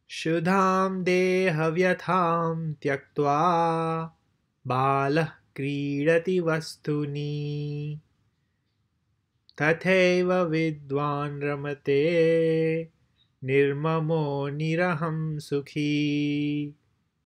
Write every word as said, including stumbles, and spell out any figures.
शुद्धां देहव्यथां त्यक्त्वा बालः क्रीडति वस्तुनि तथैव विद्वान् रमते निर्ममो निरहं सुखी।